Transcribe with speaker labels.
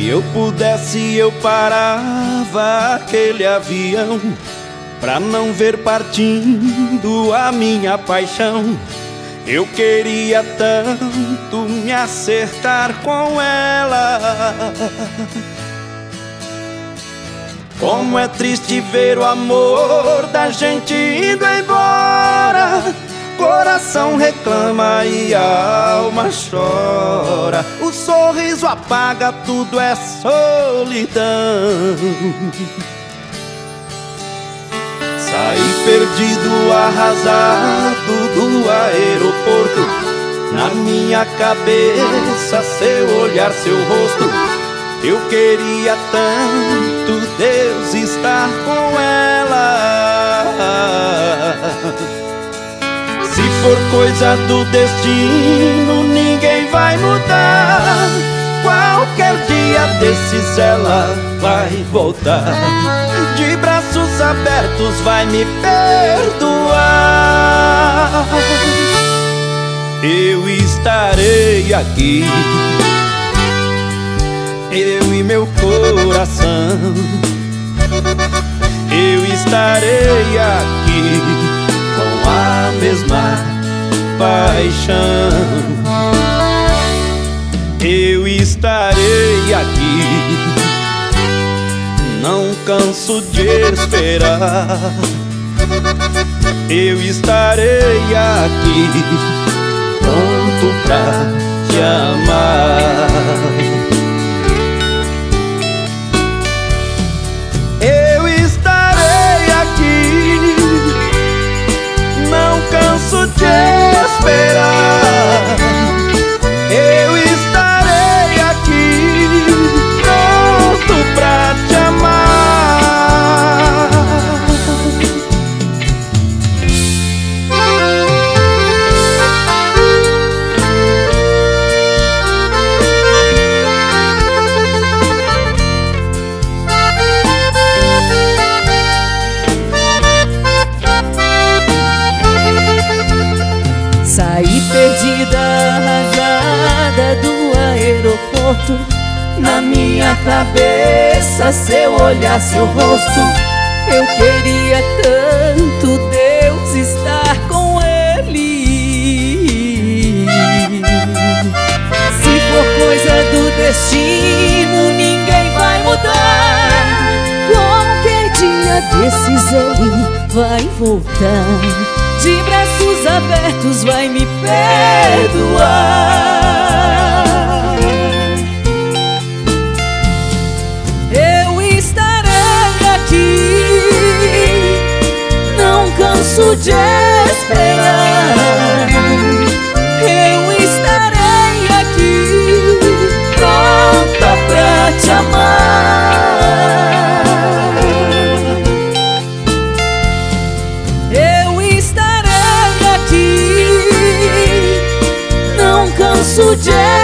Speaker 1: eu pudesse, eu parava aquele avião pra não ver partindo a minha paixão. Eu queria tanto me acertar com ela. Como é triste ver o amor da gente indo embora. Coração reclama e a alma chora. O sorriso apaga, tudo é solidão. Saí perdido, arrasado do aeroporto. Na minha cabeça seu olhar, seu rosto. Eu queria tanto, Deus, estar com ela. Se for coisa do destino, ninguém vai mudar. Qualquer dia desses ela vai voltar. De braços abertos vai me perdoar. Eu estarei aqui, eu e meu coração. Eu estarei aqui com a mesma paixão. Eu estarei aqui, não canso de esperar. Eu estarei aqui, pronto pra te amar. Eu estarei aqui, não canso de esperar. Eu estarei aqui, pronto pra te amar.
Speaker 2: Saí perdida, arrasada do aeroporto. Na minha cabeça seu olhar, seu rosto. Eu queria tanto, Deus, estar com ele. Se for coisa do destino, ninguém vai mudar. Qualquer dia desses ele vai voltar. De braços abertos vai me perdoar. Eu estarei aqui, não canso de esperar. Eu estarei aqui, pronta pra te amar. Canso de